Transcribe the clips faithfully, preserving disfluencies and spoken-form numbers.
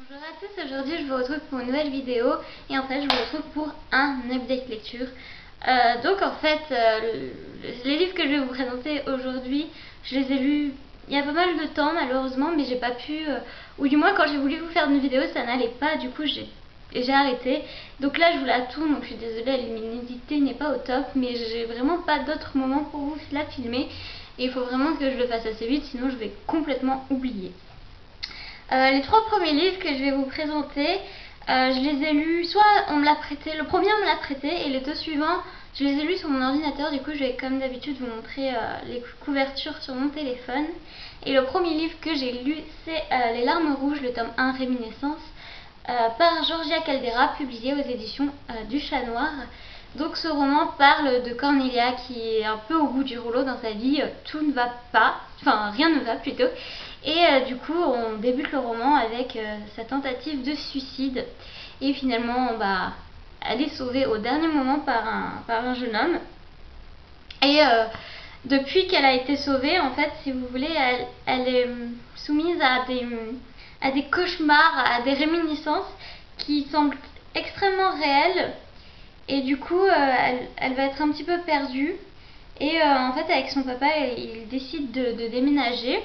Bonjour à tous, aujourd'hui je vous retrouve pour une nouvelle vidéo et en fait je vous retrouve pour un update lecture. Euh, donc en fait euh, les livres que je vais vous présenter aujourd'hui, je les ai lus il y a pas mal de temps malheureusement, mais j'ai pas pu, euh, ou du moins quand j'ai voulu vous faire une vidéo ça n'allait pas, du coup j'ai j'ai arrêté. Donc là je vous la tourne, donc je suis désolée, la luminosité n'est pas au top, mais j'ai vraiment pas d'autre moment pour vous la filmer et il faut vraiment que je le fasse assez vite, sinon je vais complètement oublier. Euh, les trois premiers livres que je vais vous présenter, euh, je les ai lus, soit on me l'a prêté, le premier on me l'a prêté et les deux suivants je les ai lus sur mon ordinateur. Du coup je vais comme d'habitude vous montrer euh, les couvertures sur mon téléphone. Et le premier livre que j'ai lu c'est euh, Les larmes rouges, le tome un, Réminiscence, euh, par Georgia Caldera, publié aux éditions euh, du Chat Noir. Donc ce roman parle de Cornelia qui est un peu au bout du rouleau dans sa vie, tout ne va pas, enfin rien ne va plutôt. Et euh, du coup on débute le roman avec euh, sa tentative de suicide et finalement bah, elle est sauvée au dernier moment par un, par un jeune homme. Et euh, depuis qu'elle a été sauvée, en fait, si vous voulez, elle, elle est soumise à des, à des cauchemars, à des réminiscences qui semblent extrêmement réelles. Et du coup, euh, elle, elle va être un petit peu perdue. Et euh, en fait, avec son papa, il décide de, de déménager.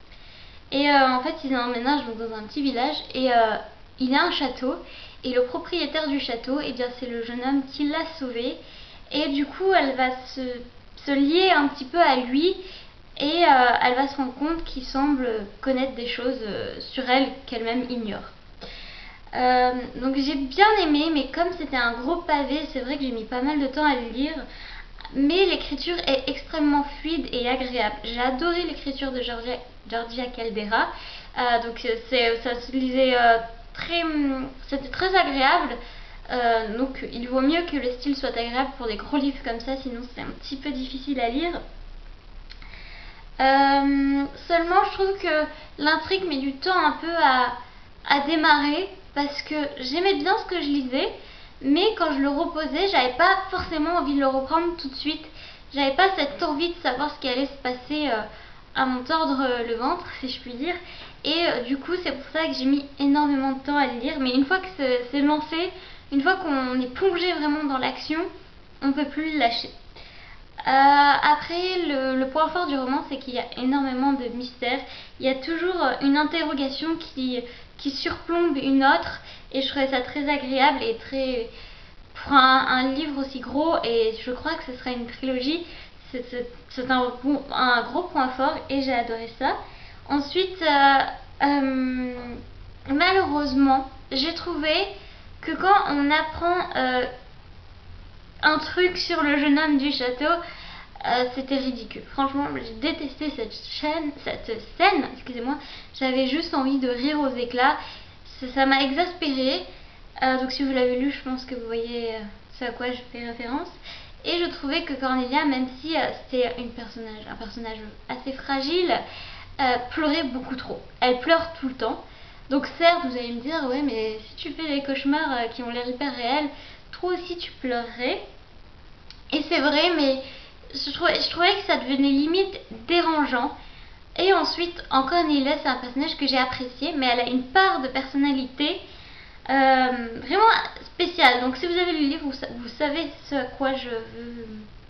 Et euh, en fait, ils emménagent dans un petit village. Et euh, il y a un château. Et le propriétaire du château, eh bien, c'est le jeune homme qui l'a sauvée. Et du coup, elle va se, se lier un petit peu à lui. Et euh, elle va se rendre compte qu'il semble connaître des choses euh, sur elle qu'elle-même ignore. Euh, donc j'ai bien aimé, mais comme c'était un gros pavé, c'est vrai que j'ai mis pas mal de temps à le lire, mais l'écriture est extrêmement fluide et agréable. J'ai adoré l'écriture de Georgia, Georgia Caldera, euh, donc c'est, ça se lisait euh, très, c'était très agréable. Euh, donc il vaut mieux que le style soit agréable pour des gros livres comme ça, sinon c'est un petit peu difficile à lire. Euh, seulement je trouve que l'intrigue met du temps un peu à, à démarrer, parce que j'aimais bien ce que je lisais, mais quand je le reposais, j'avais pas forcément envie de le reprendre tout de suite. J'avais pas cette envie de savoir ce qui allait se passer euh, à m'en tordre euh, le ventre, si je puis dire. Et euh, du coup, c'est pour ça que j'ai mis énormément de temps à le lire. Mais une fois que c'est lancé, une fois qu'on est plongé vraiment dans l'action, on peut plus le lâcher. Euh, après, le, le point fort du roman, c'est qu'il y a énormément de mystères. Il y a toujours une interrogation qui, qui surplombe une autre, et je trouvais ça très agréable et très... Pour un, un livre aussi gros, et je crois que ce sera une trilogie, c'est un, un gros point fort et j'ai adoré ça. Ensuite, euh, euh, malheureusement, j'ai trouvé que quand on apprend... Euh, un truc sur le jeune homme du château, euh, c'était ridicule. Franchement, j'ai détesté cette chaîne, cette scène, excusez-moi. J'avais juste envie de rire aux éclats. Ça m'a exaspérée. Euh, donc si vous l'avez lu, je pense que vous voyez euh, ce à quoi je fais référence. Et je trouvais que Cornelia, même si euh, c'était une personnage, un personnage assez fragile, euh, pleurait beaucoup trop. Elle pleure tout le temps. Donc certes, vous allez me dire, ouais, mais si tu fais des cauchemars euh, qui ont l'air hyper réels, toi aussi tu pleurerais. Et c'est vrai, mais je trouvais, je trouvais que ça devenait limite dérangeant. Et ensuite, encore Cornelia, c'est un personnage que j'ai apprécié, mais elle a une part de personnalité euh, vraiment spéciale. Donc si vous avez lu le livre, vous, vous savez ce à quoi je veux,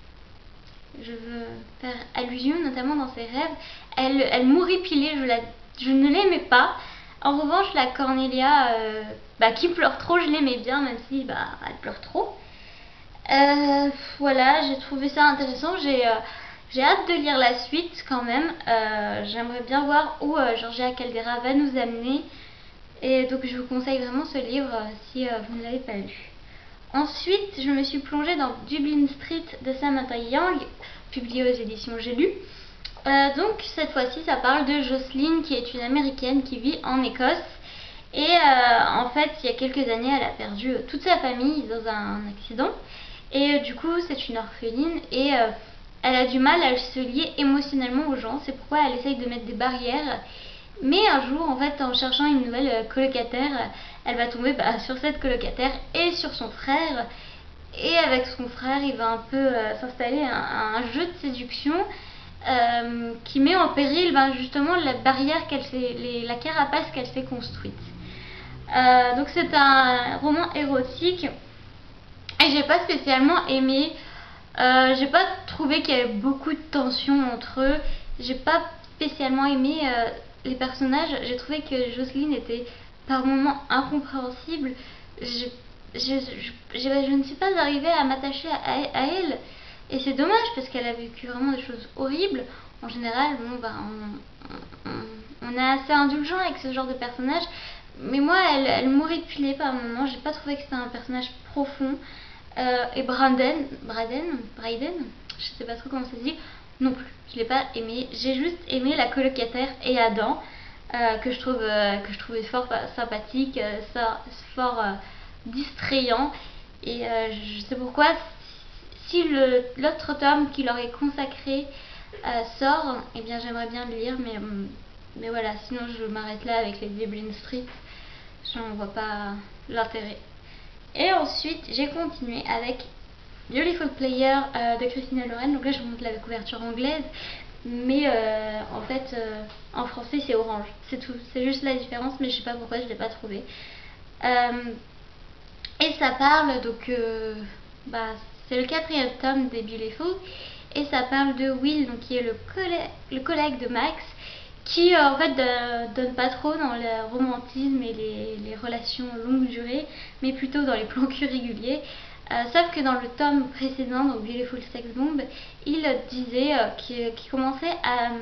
je veux faire allusion, notamment dans ses rêves. Elle, elle m'horripilait, je, la, je ne l'aimais pas. En revanche, la Cornelia euh, bah, qui pleure trop, je l'aimais bien, même si bah, elle pleure trop. Euh, voilà, j'ai trouvé ça intéressant. J'ai euh, j'ai hâte de lire la suite quand même. Euh, J'aimerais bien voir où euh, Georgia Caldera va nous amener. Et donc je vous conseille vraiment ce livre euh, si euh, vous ne l'avez pas lu. Ensuite, je me suis plongée dans Dublin Street de Samantha Young, publié aux éditions J'ai lu. Euh, donc cette fois-ci, ça parle de Jocelyn, qui est une américaine qui vit en Écosse. Et euh, en fait, il y a quelques années, elle a perdu toute sa famille dans un accident. Et euh, du coup, c'est une orpheline et euh, elle a du mal à se lier émotionnellement aux gens. C'est pourquoi elle essaye de mettre des barrières. Mais un jour, en fait, en cherchant une nouvelle euh, colocataire, elle va tomber bah, sur cette colocataire et sur son frère. Et avec son frère, il va un peu euh, s'installer un, un jeu de séduction euh, qui met en péril ben, justement la barrière qu'elle s'est, les, la carapace qu'elle s'est construite. Euh, donc c'est un roman érotique et j'ai pas spécialement aimé. Euh, j'ai pas trouvé qu'il y avait beaucoup de tension entre eux. J'ai pas spécialement aimé euh, les personnages. J'ai trouvé que Jocelyne était par moments incompréhensible. Je, je, je, je, je ne suis pas arrivée à m'attacher à, à elle. Et c'est dommage parce qu'elle a vécu vraiment des choses horribles. En général, bon, bah, on, on, on est assez indulgent avec ce genre de personnage. Mais moi, elle, elle mourait de filet par moments. J'ai pas trouvé que c'était un personnage profond. Euh, et Branden, Braden, Braden, je sais pas trop comment ça se dit, non plus. Je l'ai pas aimé. J'ai juste aimé la colocataire et Adam, euh, que je trouve euh, que je trouvais fort sympathique, euh, fort euh, distrayant. Et euh, je sais pourquoi. Si l'autre tome qui leur est consacré euh, sort, eh bien j'aimerais bien le lire, mais mais voilà. Sinon je m'arrête là avec les Dublin Street. J'en vois pas l'intérêt. Et ensuite, j'ai continué avec Beautiful Player euh, de Christina Lauren. Donc là, je vous montre la couverture anglaise. Mais euh, en fait, euh, en français, c'est orange. C'est tout. C'est juste la différence, mais je sais pas pourquoi je l'ai pas trouvé. Euh, et ça parle, donc, euh, bah, c'est le quatrième tome des Beautiful. Et ça parle de Will, donc, qui est le, collè le collègue de Max, qui euh, en fait euh, donne pas trop dans le romantisme et les, les relations longue durée, mais plutôt dans les plans cul réguliers. Euh, sauf que dans le tome précédent, donc Beautiful Sex Bomb, il disait euh, qu'il qu'il commençait à,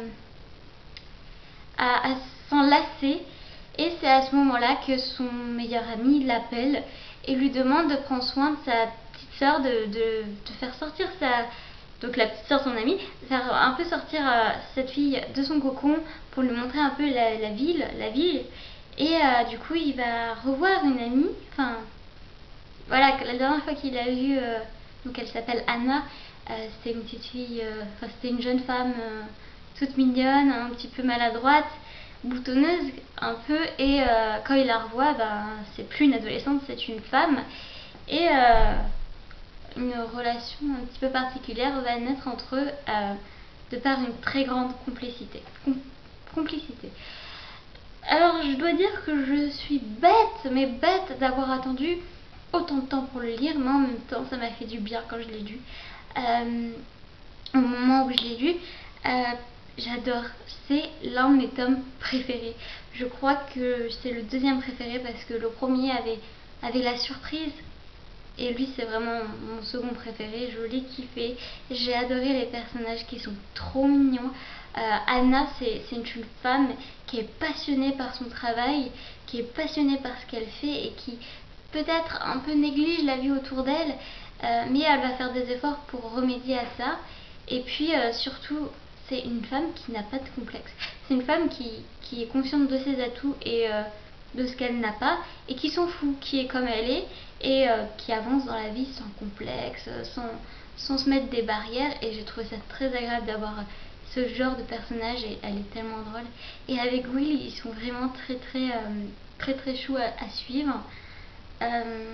à, à s'en lasser. Et c'est à ce moment-là que son meilleur ami l'appelle et lui demande de prendre soin de sa petite sœur, de, de, de faire sortir sa... Donc la petite sœur, son amie, faire un peu sortir euh, cette fille de son cocon pour lui montrer un peu la, la ville, la ville. Et euh, du coup, il va revoir une amie. Enfin, voilà, la dernière fois qu'il a vu, euh, donc elle s'appelle Anna. Euh, c'était une petite fille, euh, enfin c'était une jeune femme euh, toute mignonne, un petit peu maladroite, boutonneuse un peu. Et euh, quand il la revoit, ben c'est plus une adolescente, c'est une femme. Et euh, une relation un petit peu particulière va naître entre eux euh, de par une très grande complicité. Com complicité. Alors je dois dire que je suis bête, mais bête d'avoir attendu autant de temps pour le lire, mais en même temps ça m'a fait du bien quand je l'ai lu. Euh, au moment où je l'ai lu, euh, j'adore. C'est l'un de mes tomes préférés. Je crois que c'est le deuxième préféré parce que le premier avait, avait la surprise. Et lui, c'est vraiment mon second préféré. Je l'ai kiffé. J'ai adoré les personnages qui sont trop mignons. Euh, Anna, c'est une femme qui est passionnée par son travail, qui est passionnée par ce qu'elle fait et qui peut-être un peu néglige la vie autour d'elle. Euh, mais elle va faire des efforts pour remédier à ça. Et puis euh, surtout, c'est une femme qui n'a pas de complexe. C'est une femme qui, qui est consciente de ses atouts et euh, de ce qu'elle n'a pas et qui s'en fout, qui est comme elle est et euh, qui avance dans la vie sans complexe, sans, sans se mettre des barrières. Et j'ai trouvé ça très agréable d'avoir ce genre de personnage et elle est tellement drôle. Et avec Will, ils sont vraiment très très euh, très très chou à, à suivre. Euh,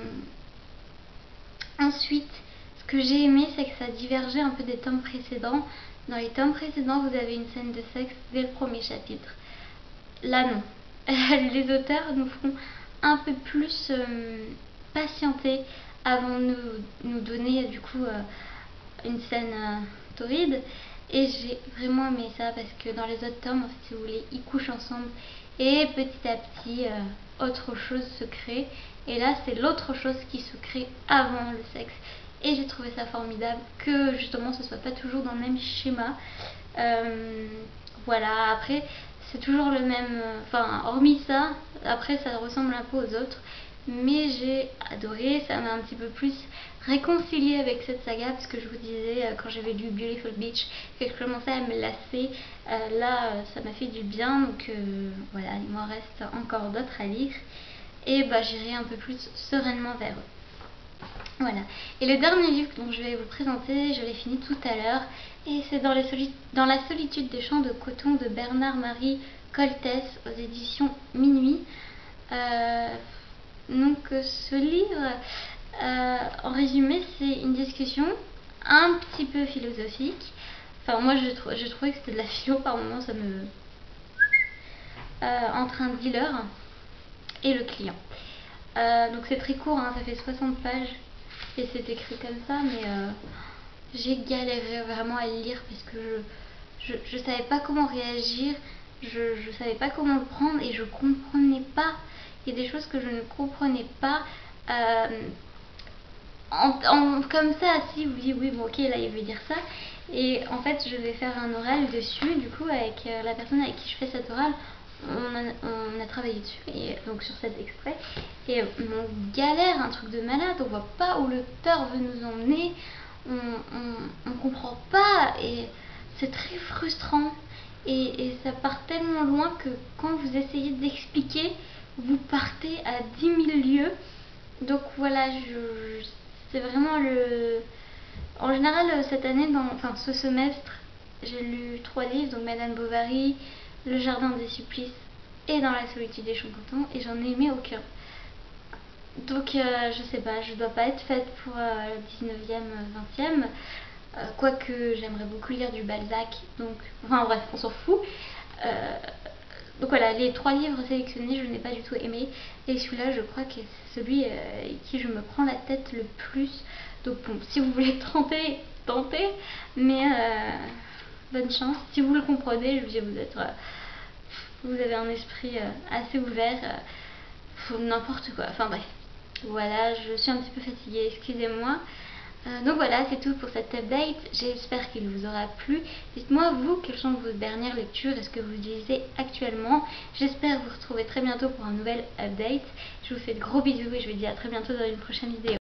ensuite, ce que j'ai aimé, c'est que ça divergeait un peu des tomes précédents. Dans les tomes précédents, vous avez une scène de sexe dès le premier chapitre. Là, non. Les auteurs nous feront un peu plus euh, patienter avant de nous, nous donner du coup euh, une scène euh, torride. Et j'ai vraiment aimé ça parce que dans les autres tomes, en fait, si vous voulez, ils couchent ensemble et petit à petit, euh, autre chose se crée. Et là, c'est l'autre chose qui se crée avant le sexe. Et j'ai trouvé ça formidable que justement ce soit pas toujours dans le même schéma. Euh, voilà, après c'est toujours le même, enfin hormis ça, après ça ressemble un peu aux autres. Mais j'ai adoré, ça m'a un petit peu plus réconciliée avec cette saga parce que je vous disais quand j'avais lu Beautiful Beach que je commençais à me lasser. Euh, là ça m'a fait du bien, donc euh, voilà, il m'en reste encore d'autres à lire et bah j'irai un peu plus sereinement vers eux. Voilà. Et le dernier livre dont je vais vous présenter, je l'ai fini tout à l'heure, et c'est dans, dans la solitude des champs de coton de Bernard-Marie Coltès aux éditions Minuit. Euh, donc ce livre, euh, en résumé, c'est une discussion un petit peu philosophique. Enfin moi je, trou je trouvais que c'était de la philo par moment, ça me... Euh, entre un dealer et le client. Euh, donc c'est très court, hein, ça fait soixante pages et c'est écrit comme ça, mais euh, j'ai galéré vraiment à le lire parce que je, je, je savais pas comment réagir, je, je savais pas comment le prendre et je comprenais pas. Il y a des choses que je ne comprenais pas. Euh, en, en, comme ça, si vous dites oui, bon, ok, là il veut dire ça. Et en fait, je vais faire un oral dessus, du coup, avec euh, la personne avec qui je fais cet oral. On a, on a travaillé dessus, et donc sur cet extrait, et on galère, un truc de malade, on voit pas où l'auteur veut nous emmener, on, on, on comprend pas, et c'est très frustrant, et, et ça part tellement loin que quand vous essayez d'expliquer, vous partez à dix mille lieues. Donc voilà, je, je, c'est vraiment le... En général, cette année, dans, enfin ce semestre, j'ai lu trois livres, donc Madame Bovary, Le Jardin des Supplices et Dans la solitude des Champs-Contents, et j'en ai aimé aucun. Donc euh, je sais pas, je dois pas être faite pour euh, le dix-neuvième, vingtième, euh, quoique j'aimerais beaucoup lire du Balzac, donc enfin bref, on s'en fout. Euh, donc voilà, les trois livres sélectionnés, je n'ai pas du tout aimé, et celui-là, je crois que c'est celui euh, qui je me prends la tête le plus. Donc bon, si vous voulez tenter, tentez, mais euh, bonne chance. Si vous le comprenez, je veux dire, vous êtes, euh, vous avez un esprit euh, assez ouvert, euh, n'importe quoi. Enfin bref, voilà, je suis un petit peu fatiguée, excusez-moi. Euh, donc voilà, c'est tout pour cette update. J'espère qu'il vous aura plu. Dites-moi, vous, quelles sont vos dernières lectures? Est-ce que vous lisez actuellement? J'espère vous retrouver très bientôt pour un nouvel update. Je vous fais de gros bisous et je vous dis à très bientôt dans une prochaine vidéo.